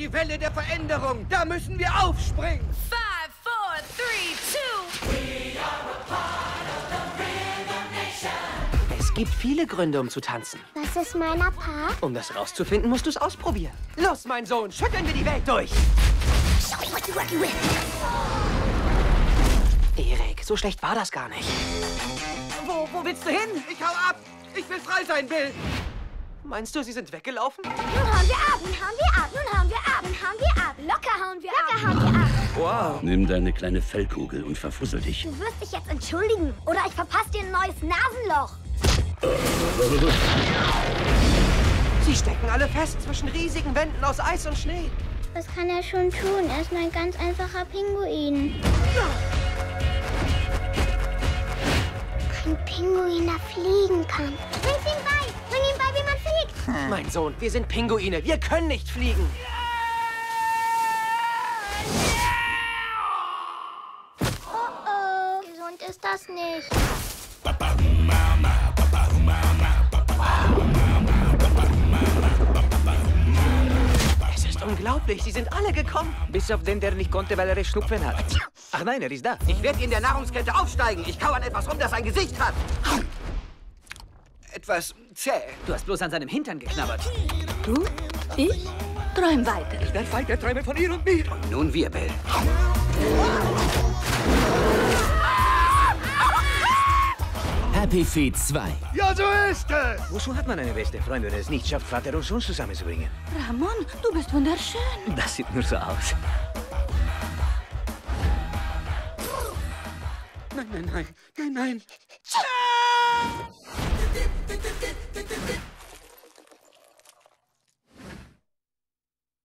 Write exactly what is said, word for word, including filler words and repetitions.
die Welle der Veränderung. Da müssen wir aufspringen. Five, four, three, two. We are a part of the Rhythm Nation. Es gibt viele Gründe, um zu tanzen. Was ist meiner Part? Um das rauszufinden, musst du es ausprobieren. Los, mein Sohn, schütteln wir die Welt durch. Show me what you're working with. Erik, so schlecht war das gar nicht. Wo, wo willst du hin? Ich hau ab. Ich will frei sein, Bill. Meinst du, sie sind weggelaufen? Nun hauen wir ab, nun hauen wir ab, nun hauen wir ab, nun hauen wir ab. Locker hauen wir ab. Locker hauen wir ab. Wow. Nimm deine kleine Fellkugel und verfussel dich. Du wirst dich jetzt entschuldigen. Oder ich verpasse dir ein neues Nasenloch. Sie stecken alle fest zwischen riesigen Wänden aus Eis und Schnee. Was kann er schon tun? Er ist ein ganz einfacher Pinguin. Ein Pinguin, der fliegen kann. Bring's ihm bei! Bring ihm bei, wie man fliegt! Mein Sohn, wir sind Pinguine. Wir können nicht fliegen. Oh oh, gesund ist das nicht. Es ist unglaublich. Sie sind alle gekommen. Bis auf den, der nicht konnte, weil er Schnupfen hat. Ach nein, er ist da. Ich werde in der Nahrungskette aufsteigen. Ich kau an etwas rum, das ein Gesicht hat. Etwas zäh. Du hast bloß an seinem Hintern geknabbert. Du? Ich? Träum weiter. Ich werde weiter träumen von ihr und mir. Und nun wir, Bill. Happy Feet zwei. Ja, so ist es. Wozu hat man eine beste Freundin, wenn es nicht schafft, Vater und Sohn zusammenzubringen? Ramon, du bist wunderschön. Das sieht nur so aus. Nein, nein, nein, nein, nein.